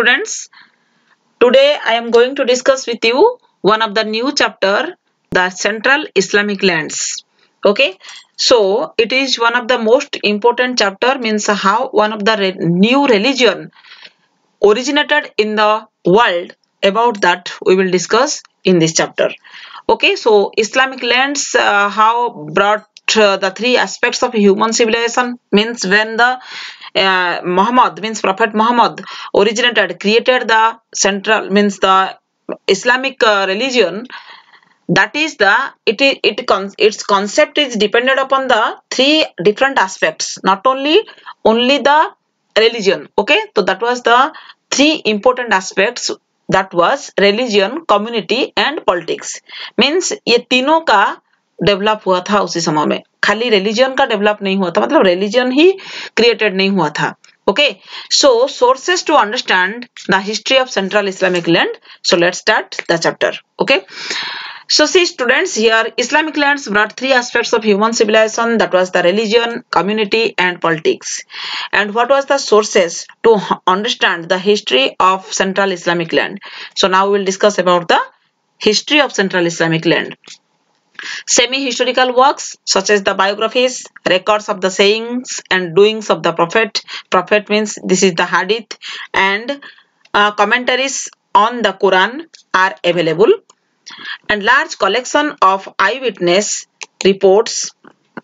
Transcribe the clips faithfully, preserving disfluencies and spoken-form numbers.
students. Today I am going to discuss with you one of the new chapter, the Central Islamic Lands. Okay, so it is one of the most important chapter, means how one of the re new religion originated in the world. About that we will discuss in this chapter. Okay, so Islamic lands, uh, how brought uh, the three aspects of human civilization, means when the uh, Muhammad, means Prophet Muhammad originated, created the central, means the Islamic uh, religion. That is the it is it con its concept is dependent upon the three different aspects, not only only the religion. Okay, so that was the three important aspects, that was religion, community and politics. Means ये तीनों का develop हुआ था उसी समय में, खाली religion का डेवलप नहीं हुआ था, मतलब religion ही created नहीं हुआ था. Okay, so sources to understand the history of Central Islamic land. So let's start the chapter. Okay. So see students, here Islamic lands brought three aspects of human civilization, that was the religion, community and politics. And what was the sources to understand the history of Central Islamic land? So now we will discuss about the history of Central Islamic land. Semi-historical works such as the biographies, records of the sayings and doings of the Prophet. Prophet means this is the hadith, and uh, commentaries on the Quran are available. And large collection of eyewitness reports,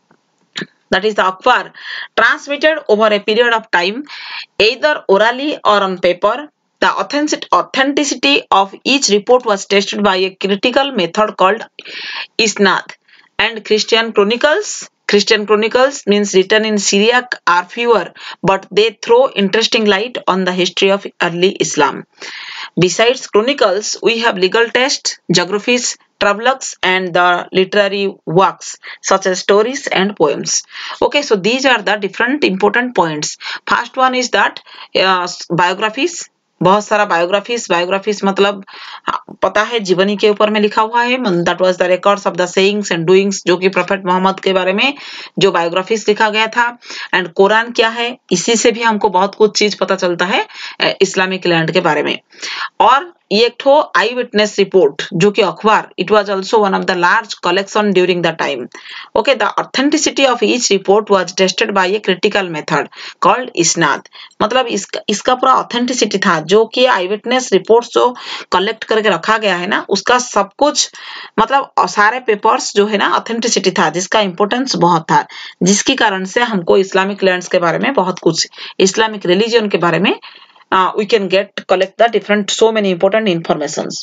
that is the akhbar, transmitted over a period of time, either orally or on paper. The authenticity of each report was tested by a critical method called isnad. And Christian chronicles, Christian chronicles means written in Syriac, are fewer, but they throw interesting light on the history of early Islam. Besides chronicles, we have legal texts, geographies, travelogues and the literary works such as stories and poems. Okay, so these are the different important points. First one is that uh, biographies. बहुत सारा biographies biographies मतलब पता है जीवनी के ऊपर में लिखा हुआ है. That was the records of the sayings and doings, जो कि प्रोफेट मोहम्मद के बारे में जो बायोग्राफीज लिखा गया था. एंड कुरान क्या है, इसी से भी हमको बहुत कुछ चीज पता चलता है इस्लामिक लैंड के बारे में. और ये एक ठो आई विटनेस रिपोर्ट जो कि अखबार, it was also one of the large collection during the time. Okay, the authenticity of each report was tested by a critical method called इसनाद. मतलब इसका इसका पूरा ऑथेंटिसिटी था, जो कि आई विटनेस रिपोर्ट्स जो कलेक्ट करके रखा गया है ना, उसका सब कुछ मतलब सारे पेपर्स जो है ना ऑथेंटिसिटी था, जिसका इंपॉर्टेंस बहुत था, जिसके कारण से हमको इस्लामिक लैंड्स के बारे में बहुत कुछ, इस्लामिक रिलीजन के बारे में Uh, we can get collect the different so many important informations.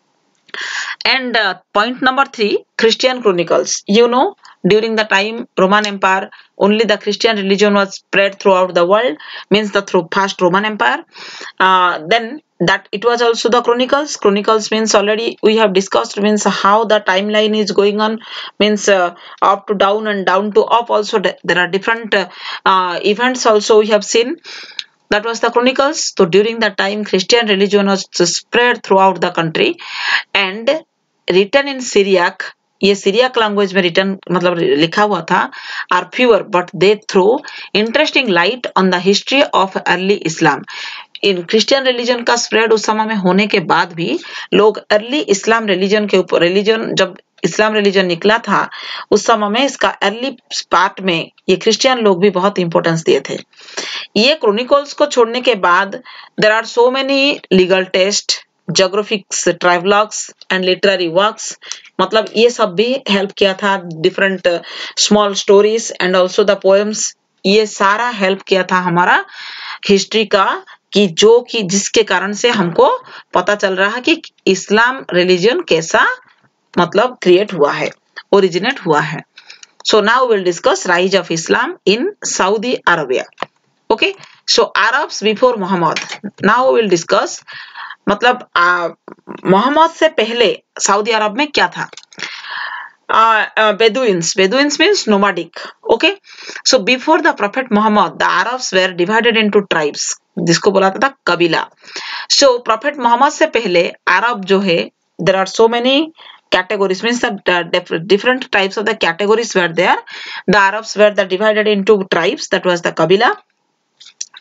And uh, point number three, Christian chronicles. You know, during the time Roman Empire, only the Christian religion was spread throughout the world, means the through past Roman Empire. Uh, then that it was also the chronicles. Chronicles means already we have discussed, means how the timeline is going on, means uh, up to down and down to up. Also there are different uh, uh, events also we have seen. That was the chronicles. So during that time Christian religion was spread throughout the country and written in Syriac. ये Syriac language में written मतलब लिखा हुआ था, are fewer but they throw interesting light on the history of early Islam. इन Christian religion का spread उस समय में होने के बाद भी लोग अर्ली इस्लाम रिलीजन के ऊपर, रिलीजन जब इस्लाम रिलीजन निकला था उस समय में इसका अर्ली पार्ट में ये क्रिश्चियन लोग भी बहुत इंपॉर्टेंस दिए थे. ये क्रोनिकल्स को छोड़ने के बाद there are so many legal test, geographics, travelogues and literary works. मतलब ये सब भी हेल्प किया था, different small stories and also the poems. ये सारा हेल्प किया था हमारा हिस्ट्री का, कि जो कि जिसके कारण से हमको पता चल रहा है कि इस्लाम रिलीजन कैसा मतलब क्रिएट हुआ है, ओरिजिनेट हुआ है. So now will discuss rise of Islam in Saudi Arabia. Okay, so Arabs before Muhammad. Now will discuss मतलब मोहम्मद से पहले सऊदी अरब में क्या था. Uh, uh, Bedouins. Bedouins means nomadic. Okay. So before the Prophet Muhammad, the Arabs were divided into tribes. जिसको बोला था कबीला. So Prophet Muhammad से पहले अरब जो है, there are so many categories, means that uh, different types of the categories were there. The Arabs were the divided into tribes, that was the kabila.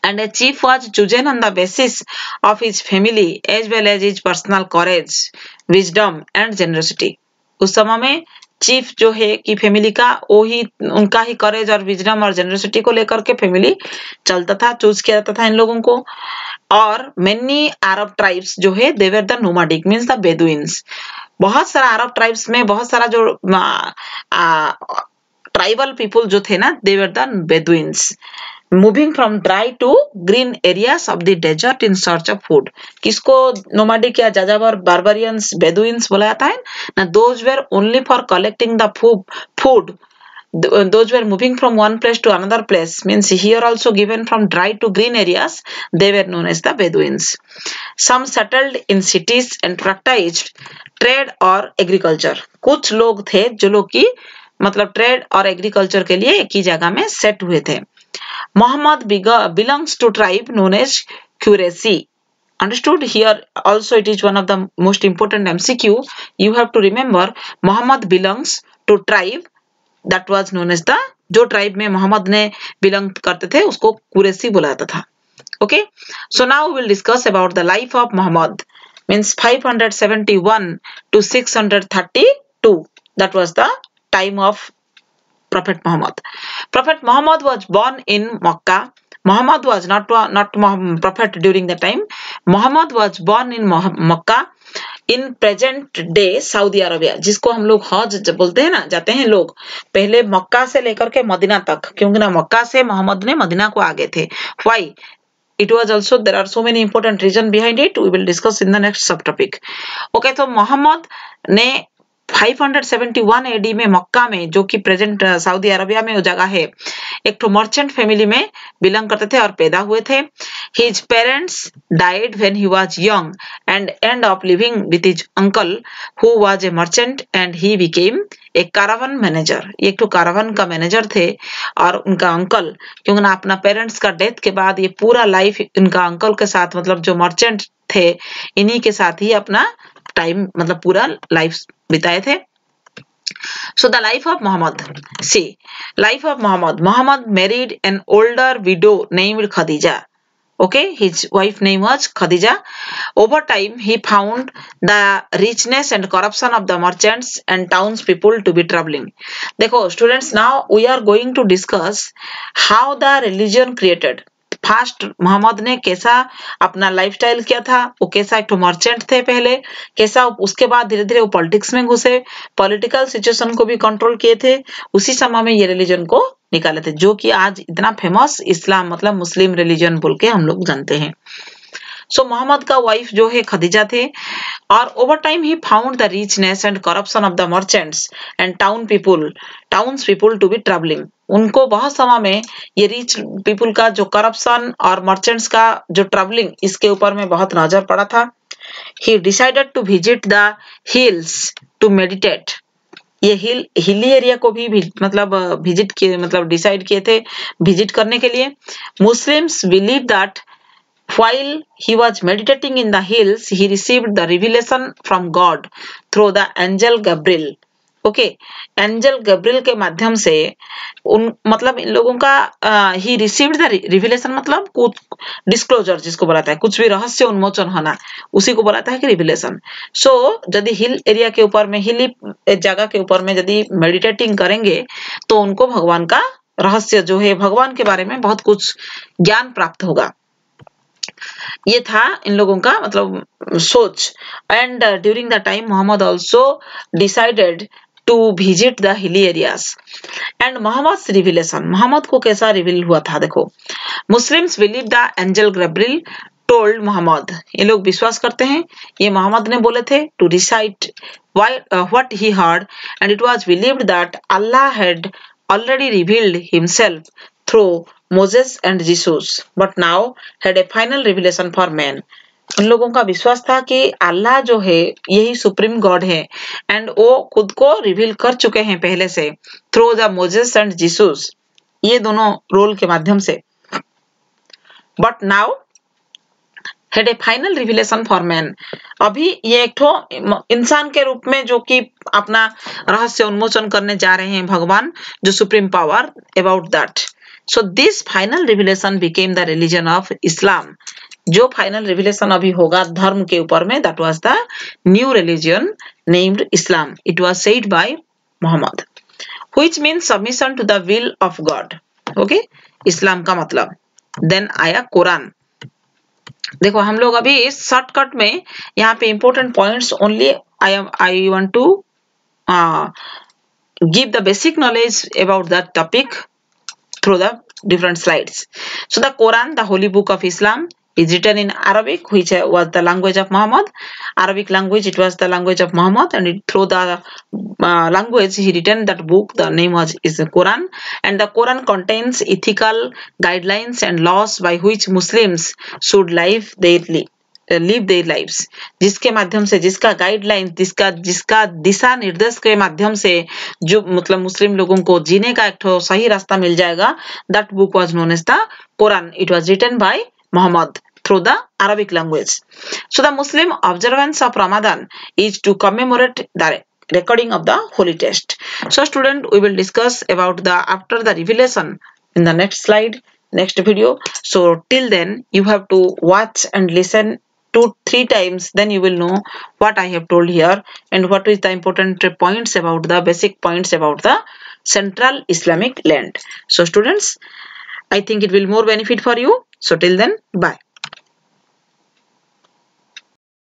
and a chief was chosen on the basis of his family as well as his personal courage, wisdom and generosity. उस समय में chief जो है कि family का वो ही उनका ही करेज और विजडम और जेनरसिटी को लेकर के फैमिली चलता था, चूज किया जाता था इन लोगों को. और मेनी अरब ट्राइब्स जो है they were the nomadic means the Bedouins. बहुत सारा अरब ट्राइब्स में बहुत सारा जो ट्राइबल पीपल जो थे ना they were the Bedouins moving from dry to green areas of the desert in search of food. किसको नोमैडिक या जाजावर बार्बरियंस बेदुइन्स बोला जाता है ना. Those were only for collecting the food. Those were moving from one place to another place means here also given from dry to green areas they were known as the Bedouins. Some settled in cities and practiced trade or agriculture. कुछ लोग थे जो लोग की मतलब trade और agriculture के लिए एक ही जगह में सेट हुए थे. Muhammad belongs to tribe known as Qurayshi. Understood? Here also it is one of the most important M C Q. You have to remember Muhammad belongs to tribe that was known as the जो tribe में Muhammad ने belong करते थे उसको कुरैशी बोला जाता था. Okay, so now we will discuss about the life of Muhammad means five seventy-one to six thirty-two. that was the time of Prophet Muhammad. Prophet Muhammad was born in Makkah. Muhammad was not not prophet during the time. Muhammad was born in Makkah in present day Saudi Arabia, जिसको हम लोग हज बोलते हैं ना, जाते हैं लोग पहले मक्का से लेकर के मदीना तक, क्योंकि ना मक्का से मोहम्मद ने मदीना को आगे थे. Why it was also there are so many important reason behind it. We will discuss in the next sub topic. Okay, तो मोहम्मद ने five seventy-one एडी में मक्का में जो कि प्रेजेंट सऊदी अरबिया में वो जगह है एक तो मर्चेंट फैमिली में बिलोंग करते थे और पैदा हुए थे. His parents died when he was young and end up living with his uncle who was a merchant and he became a caravan manager. एक तो caravan का मैनेजर थे और उनका अंकल, क्योंकि ना अपना पेरेंट्स का डेथ के बाद ये पूरा लाइफ इनका अंकल के साथ मतलब जो मर्चेंट थे इन्हीं के साथ ही अपना टाइम मतलब पूरा लाइफ बिताए थे. So the life of Muhammad. See, life of Muhammad. Muhammad married an older widow named Khadija. Okay, his wife name was Khadija. Over time, he found the richness and corruption of the merchants and townspeople to be troubling. देखो students, now we are going to discuss how the religion created. Fast Muhammad ने कैसा अपना lifestyle किया था, वो कैसा एक तो मर्चेंट थे पहले, कैसा उसके बाद धीरे धीरे वो पॉलिटिक्स में घुसे, पॉलिटिकल सिचुएशन को भी कंट्रोल किए थे, उसी समय में ये रिलीजन को निकाले थे जो कि आज इतना फेमस इस्लाम मतलब मुस्लिम रिलीजन बोल के हम लोग जानते हैं. सो मोहम्मद का वाइफ जो है खदीजा थे और over time he found the richness and corruption of the merchants and town people towns people to be troubling. उनको बहुत समय में ये रिच पीपुल का जो करप्शन और मर्चेंट्स का जो ट्रबलिंग इसके ऊपर में बहुत नजर पड़ा था. He decided to visit the hills to meditate. ये हिल हिली एरिया को भी, भी मतलब विजिट किए मतलब डिसाइड किए थे विजिट करने के लिए. Muslims believe that while he was meditating in the hills he received the revelation from God through the angel Gabriel. Okay, angel Gabriel के माध्यम से उन मतलब इन लोगों का ही रिसीव्ड द रिविलेशन मतलब कुछ डिस्क्लोजर जिसको बोलाता है, कुछ भी रहस्य उन्मोचन होना उसी को बोलाता है कि रिविलेशन. सो so, यदि हिल एरिया के ऊपर में हिली जगह के ऊपर में यदि मेडिटेटिंग करेंगे तो उनको भगवान का रहस्य जो है भगवान के बारे में बहुत कुछ ज्ञान प्राप्त होगा. ये था इन लोगों का मतलब सोच. And during the time Muhammad also decided to visit the hilly areas. And Muhammad revelation, Muhammad को कैसा रिवील हुआ था देखो. Muslims believe the angel Gabriel told Muhammad. ये लोग विश्वास करते हैं ये मोहम्मद ने बोले थे to recite what he heard and it was believed that Allah had already revealed himself through Moses and Jesus, but now had a final revelation for man. उन लोगों का विश्वास था कि अल्लाह जो है यही सुप्रीम गॉड है एंड वो खुद को रिवील कर चुके हैं पहले से through the Moses and Jesus, ये दोनों रोल के माध्यम से. But now had a final revelation for man. अभी ये एक ठो इंसान के रूप में जो कि अपना रहस्य उन्मोचन करने जा रहे हैं भगवान जो supreme power. About that So this final revelation became the religion of Islam. जो फाइनल रिविलेशन अभी होगा धर्म के ऊपर में, that was the new religion named Islam. It was said by Muhammad, which means submission to the will of God. Okay, इस्लाम का मतलब. Then आया कुरान. देखो हम लोग अभी इस शॉर्टकट में यहाँ पे important points only I am I want to uh, give the basic knowledge about that topic through the different slides. So the Quran, the holy book of Islam, is written in Arabic, which was the language of Muhammad. Arabic language, it was the language of Muhammad, and it, through the uh, language he written that book. The name was is the Quran, and the Quran contains ethical guidelines and laws by which Muslims should live their live their lives. जिसके माध्यम से, जिसका guideline, जिसका जिसका दिशा निर्देश के माध्यम से जो मतलब मुस्लिम लोगों को जीने का एक ठो सही रास्ता मिल जाएगा. That book was known as the Quran. It was written by Muhammad through the Arabic language. So the Muslim observance of Ramadan is to commemorate the recording of the holy text. So student, we will discuss about the after the revelation in the next slide, next video. So till then you have to watch and listen two three times, then you will know what I have told here and what is the important points about the basic points about the Central Islamic land. So students, I think it will more benefit for you. So till then, bye.